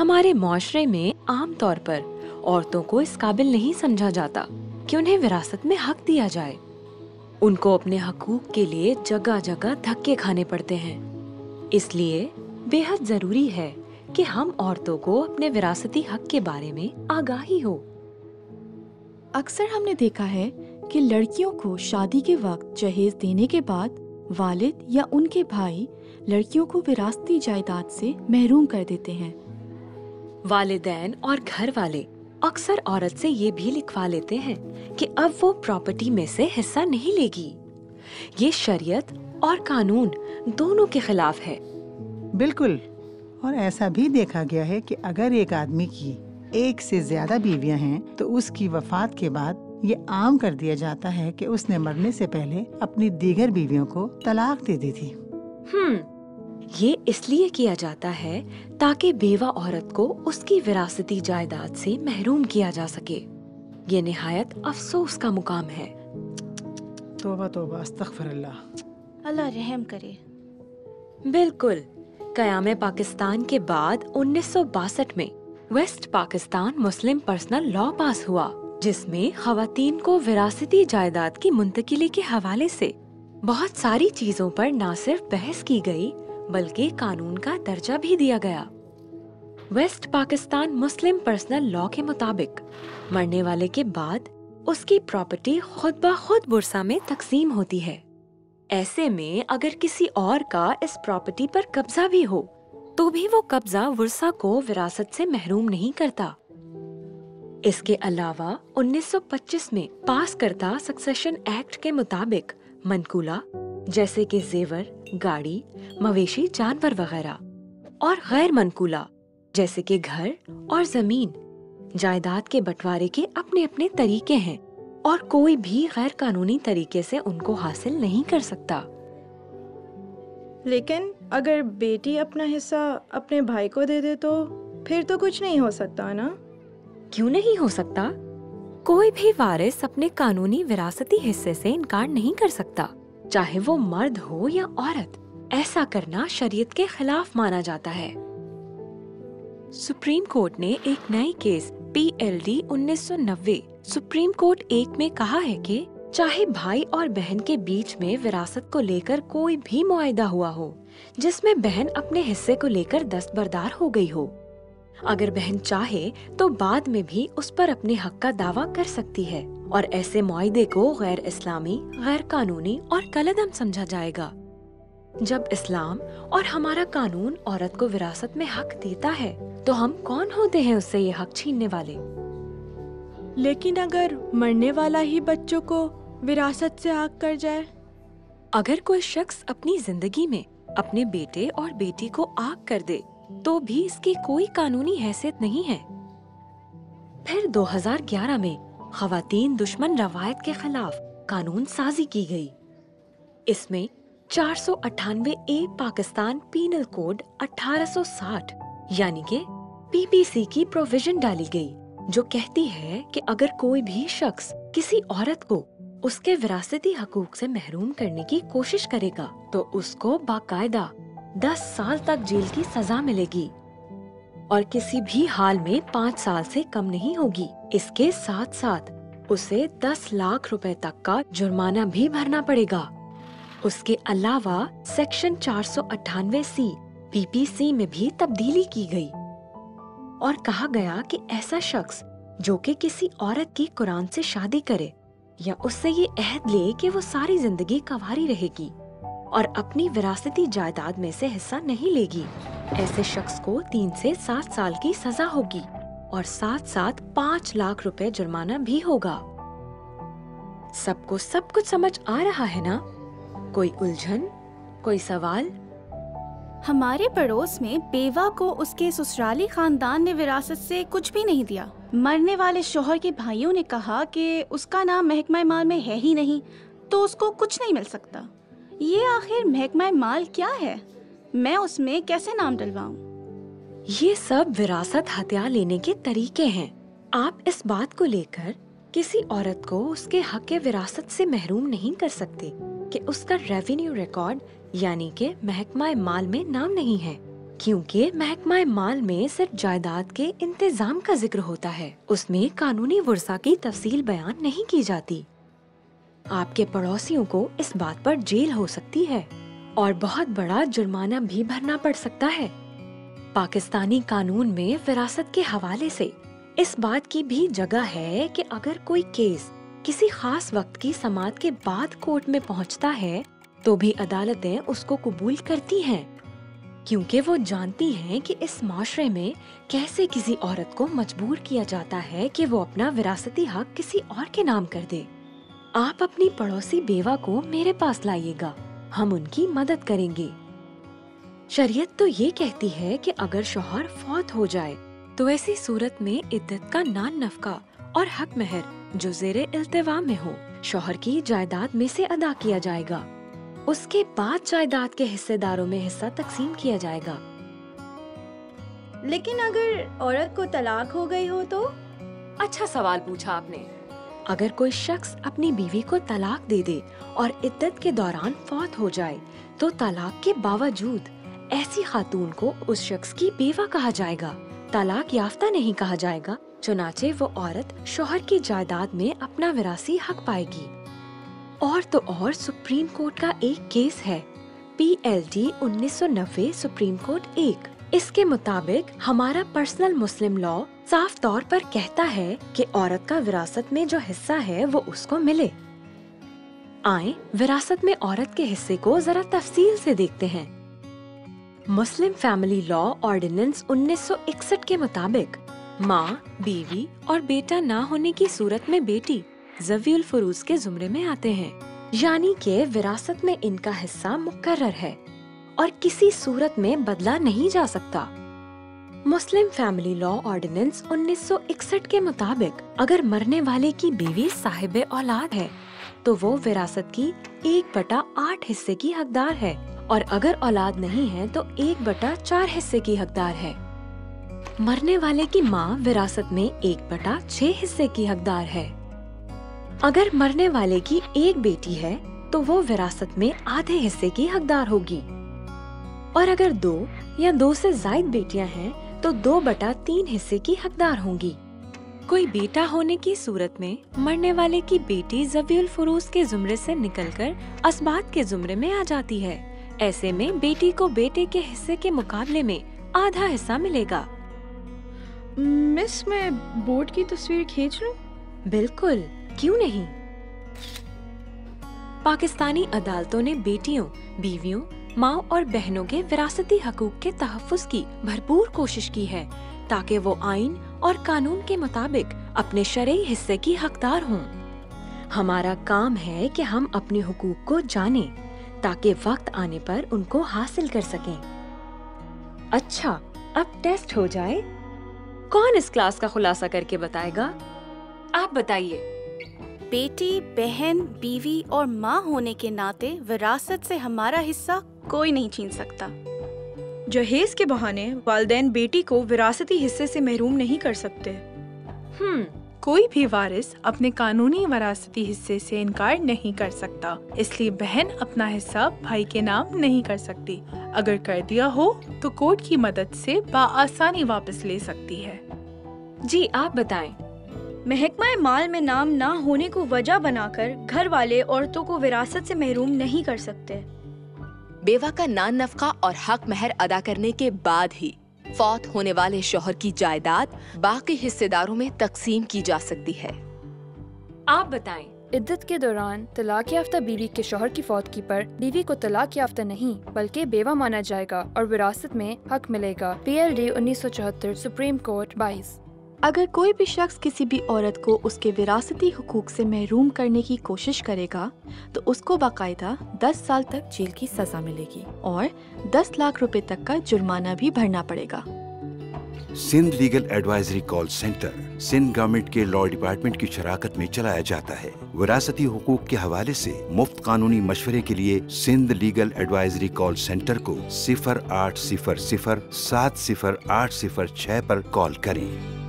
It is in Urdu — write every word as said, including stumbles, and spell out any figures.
ہمارے معاشرے میں عام طور پر عورتوں کو اس قابل نہیں سمجھا جاتا کہ انہیں وراثت میں حق دیا جائے. ان کو اپنے حقوق کے لیے جگہ جگہ دھکے کھانے پڑتے ہیں. اس لیے بے حد ضروری ہے کہ ہم عورتوں کو اپنے وراثتی حق کے بارے میں آگاہی ہو. اکثر ہم نے دیکھا ہے کہ لڑکیوں کو شادی کے وقت جہیز دینے کے بعد والد یا ان کے بھائی لڑکیوں کو وراثتی جائیداد سے محروم کر دیتے ہیں. والدین اور گھر والے اکثر عورت سے یہ بھی لکھوا لیتے ہیں کہ اب وہ پراپرٹی میں سے حصہ نہیں لے گی. یہ شریعت اور قانون دونوں کے خلاف ہے. بالکل. اور ایسا بھی دیکھا گیا ہے کہ اگر ایک آدمی کی ایک سے زیادہ بیویاں ہیں تو اس کی وفات کے بعد یہ عام کر دیا جاتا ہے کہ اس نے مرنے سے پہلے اپنی دیگر بیویوں کو طلاق دے دی تھی. ہم یہ اس لیے کیا جاتا ہے تاکہ بیوہ عورت کو اس کی وراثتی جائیداد سے محروم کیا جا سکے. یہ نہایت افسوس کا مقام ہے. توبہ توبہ استغفر اللہ. اللہ رحم کرے. بالکل. قیام پاکستان کے بعد انیس سو باسٹھ میں West Pakistan Muslim personal law pass ہوا، جس میں خواتین کو وراثتی جائیداد کی منتقلی کے حوالے سے بہت ساری چیزوں پر نہ صرف بحث کی گئی بلکہ قانون کا درجہ بھی دیا گیا. West Pakistan Muslim personal law کے مطابق مرنے والے کے بعد اس کی پراپرٹی خود بخود ورثہ میں تقسیم ہوتی ہے. ایسے میں اگر کسی اور کا اس پراپرٹی پر قبضہ بھی ہو تو بھی وہ قبضہ ورثہ کو وراثت سے محروم نہیں کرتا. اس کے علاوہ انیس سو پچیس میں پاس کردہ سکسیشن ایکٹ کے مطابق منقولہ جیسے کہ زیور، گاڑی، مویشی جانور وغیرہ، اور غیر منقولہ جیسے کہ گھر اور زمین، جائیداد کے بٹوارے کے اپنے اپنے طریقے ہیں اور کوئی بھی غیر قانونی طریقے سے ان کو حاصل نہیں کر سکتا. لیکن اگر بیٹی اپنا حصہ اپنے بھائی کو دے دے تو پھر تو کچھ نہیں ہو سکتا نا؟ کیوں نہیں ہو سکتا؟ کوئی بھی وارث اپنے قانونی وراثتی حصے سے انکار نہیں کر سکتا، چاہے وہ مرد ہو یا عورت. ایسا کرنا شریعت کے خلاف مانا جاتا ہے. سپریم کورٹ نے ایک نئی کیس پی ایل ڈی انیس سو نوے سپریم کورٹ ایک میں کہا ہے کہ چاہے بھائی اور بہن کے بیچ میں وراثت کو لے کر کوئی بھی معاہدہ ہوا ہو جس میں بہن اپنے حصے کو لے کر دستبردار ہو گئی ہو، اگر بہن چاہے تو بعد میں بھی اس پر اپنے حق کا دعویٰ کر سکتی ہے، اور ایسے معاہدے کو غیر اسلامی، غیر قانونی اور کالعدم سمجھا جائے گا. جب اسلام اور ہمارا قانون عورت کو وراثت میں حق دیتا ہے تو ہم کون ہوتے ہیں اس سے یہ حق چھیننے والے؟ لیکن اگر مرنے والا ہی بچوں کو وراثت سے آگ کر جائے؟ اگر کوئی شخص اپنی زندگی میں اپنے بیٹے اور بیٹی کو آگ کر دے تو بھی اس کی کوئی قانونی حیثیت نہیں ہے. پھر دو ہزار گیارہ میں خواتین دشمن روایت کے خلاف قانون سازی کی گئی. اس میں چار سو اٹھانوے اے پاکستان پینل کوڈ اٹھارہ سو ساٹھ یعنی کہ پی پی سی کی پروویژن ڈالی گئی، جو کہتی ہے کہ اگر کوئی بھی شخص کسی عورت کو اس کے وراثتی حقوق سے محروم کرنے کی کوشش کرے گا تو اس کو باقاعدہ دس سال تک جیل کی سزا ملے گی اور کسی بھی حال میں پانچ سال سے کم نہیں ہوگی. اس کے ساتھ ساتھ اسے دس لاکھ روپے تک کا جرمانہ بھی بھرنا پڑے گا. اس کے علاوہ سیکشن چار سو اٹھانوے سی پی پی سی میں بھی تبدیلی کی گئی اور کہا گیا کہ ایسا شخص جو کہ کسی عورت کی قرآن سے شادی کرے یا اس سے یہ عہد لے کہ وہ ساری زندگی کنواری رہے گی اور اپنی وراثتی جائیداد میں سے حصہ نہیں لے گی، ایسے شخص کو تین سے سات سال کی سزا ہوگی اور ساتھ ساتھ پانچ لاکھ روپے جرمانہ بھی ہوگا. سب کو سب کچھ سمجھ آ رہا ہے نا؟ کوئی الجھن، کوئی سوال؟ ہمارے پڑوس میں بیوہ کو اس کے سسرالی خاندان نے وراثت سے کچھ بھی نہیں دیا. مرنے والے شوہر کے بھائیوں نے کہا کہ اس کا نام محکمہ مال میں ہے ہی نہیں تو اس کو کچھ نہیں مل سکتا. یہ آخر محکمہ مال کیا ہے؟ میں اس میں کیسے نام ڈلواؤں؟ یہ سب وراثت ہتھیار لینے کے طریقے ہیں. آپ اس بات کو لے کر کسی عورت کو اس کے حق وراثت سے محروم نہیں کر سکتے کہ اس کا ریونیو ریکارڈ یعنی کہ محکمہ مال میں نام نہیں ہے، کیونکہ محکمہ مال میں صرف جائیداد کے انتظام کا ذکر ہوتا ہے، اس میں قانونی ورثہ کی تفصیل بیان نہیں کی جاتی۔ آپ کے پڑوسیوں کو اس بات پر جیل ہو سکتی ہے اور بہت بڑا جرمانہ بھی بھرنا پڑ سکتا ہے۔ پاکستانی قانون میں وراثت کے حوالے سے اس بات کی بھی جگہ ہے کہ اگر کوئی کیس کسی خاص وقت کی سماعت کے بعد کورٹ میں پہنچتا ہے تو بھی عدالتیں اس کو قبول کرتی ہیں، کیونکہ وہ جانتی ہیں کہ اس معاشرے میں کیسے کسی عورت کو مجبور کیا جاتا ہے کہ وہ اپنا وراثتی حق کسی اور کے نام کر دے۔ آپ اپنی پڑوسی بیوہ کو میرے پاس لائیے گا، ہم ان کی مدد کریں گے۔ شریعت تو یہ کہتی ہے کہ اگر شوہر فوت ہو جائے تو ایسی صورت میں عدت کا نان نفقہ اور حق مہر جو زیر التوا میں ہو شوہر کی جائیداد میں سے ادا کیا جائے گا، اس کے بعد جائیداد کے حصے داروں میں حصہ تقسیم کیا جائے گا۔ لیکن اگر عورت کو طلاق ہو گئی ہو تو؟ اچھا سوال پوچھا آپ نے۔ اگر کوئی شخص اپنی بیوی کو طلاق دے دے اور عدت کے دوران فوت ہو جائے تو طلاق کے باوجود ایسی خاتون کو اس شخص کی بیوہ کہا جائے گا، طلاق یافتہ نہیں کہا جائے گا، چنانچہ وہ عورت شوہر کی جائیداد میں اپنا وراثی حق پائے گی۔ اور تو اور سپریم کورٹ کا ایک کیس ہے پی ایل ڈی انیس سو نوے سپریم کورٹ ایک، اس کے مطابق ہمارا پرسنل مسلم لا صاف طور پر کہتا ہے کہ عورت کا وراثت میں جو حصہ ہے وہ اس کو ملے۔ آئیں وراثت میں عورت کے حصے کو ذرا تفصیل سے دیکھتے ہیں۔ مسلم فیملی لا آرڈیننس انیس سو اکسٹھ کے مطابق ماں، بیوی اور بیٹا نہ ہونے کی صورت میں بیٹی ذوی الفروض کے زمرے میں آتے ہیں، یعنی کہ وراثت میں ان کا حصہ مقرر ہے اور کسی صورت میں بدلا نہیں جا سکتا۔ مسلم فیملی لا آرڈیننس انیس سو اکسٹھ کے مطابق اگر مرنے والے کی بیوی صاحب اولاد ہے تو وہ وراثت کی ایک بٹا آٹھ حصے کی حقدار ہے، اور اگر اولاد نہیں ہے تو ایک بٹا چار حصے کی حقدار ہے۔ مرنے والے کی ماں وراثت میں ایک بٹا چھ حصے کی حقدار ہے۔ اگر مرنے والے کی ایک بیٹی ہے تو وہ وراثت میں آدھے حصے کی حقدار ہوگی، اور اگر دو یا دو سے زائد بیٹیاں ہیں تو دو بٹا تین حصے کی حقدار ہوں گی۔ کوئی بیٹا ہونے کی صورت میں مرنے والے کی بیٹی ذوی الفروض کے زمرے سے نکل کر اسبات کے زمرے میں آ جاتی ہے، ایسے میں بیٹی کو بیٹے کے حصے کے مقابلے میں آدھا حصہ ملے گا۔ مس میں بورڈ کی تصویر کھینچ لوں؟ بالکل، کیوں نہیں۔ پاکستانی عدالتوں نے بیٹیوں، بیویوں، ماں اور بہنوں کے وراثتی حقوق کے تحفظ کی بھرپور کوشش کی ہے تاکہ وہ آئین اور قانون کے مطابق اپنے شرعی حصے کی حقدار ہوں۔ ہمارا کام ہے کہ ہم اپنے حقوق کو جانیں تاکہ وقت آنے پر ان کو حاصل کر سکیں۔ اچھا، اب ٹیسٹ ہو جائے۔ کون اس کلاس کا خلاصہ کر کے بتائے گا؟ آپ بتائیے۔ بیٹی، بہن، بیوی اور ماں ہونے کے ناطے وراثت سے ہمارا حصہ کوئی نہیں چھین سکتا۔ جہیز کے بہانے والدین بیٹی کو وراثتی حصے سے محروم نہیں کر سکتے۔ ہم کوئی بھی وارث اپنے قانونی وراثتی حصے سے انکار نہیں کر سکتا، اس لیے بہن اپنا حصہ بھائی کے نام نہیں کر سکتی۔ اگر کر دیا ہو تو کورٹ کی مدد سے بآسانی واپس لے سکتی ہے۔ جی آپ بتائیں۔ محکمہ مال میں نام نہ ہونے کو وجہ بنا کر گھر والے عورتوں کو وراثت سے محروم نہیں کر سکتے۔ بیوہ کا نان نفقہ اور حق مہر ادا کرنے کے بعد ہی فوت ہونے والے شوہر کی جائیداد باقی حصے داروں میں تقسیم کی جا سکتی ہے۔ آپ بتائیں۔ عدت کے دوران طلاق یافتہ بیوی کے شوہر کی فوتگی پر بیوی کو طلاق یافتہ نہیں بلکہ بیوہ مانا جائے گا اور وراثت میں حق ملے گا۔ پی ایل ڈی انیس سو چوہتر سپریم کورٹ بائیس۔ اگر کوئی بھی شخص کسی بھی عورت کو اس کے وراثتی حقوق سے محروم کرنے کی کوشش کرے گا تو اس کو باقاعدہ دس سال تک جیل کی سزا ملے گی اور دس لاکھ روپے تک کا جرمانہ بھی بھرنا پڑے گا۔ Sindh legal advisory call centre Sindh government کے لا ڈپارٹمنٹ کی شراکت میں چلایا جاتا ہے۔ وراثتی حقوق کے حوالے سے مفت قانونی مشورے کے لیے Sindh legal advisory call centre کو صفر آٹھ صفر صفر سات صفر آٹھ صفر چھ پر کال کریں۔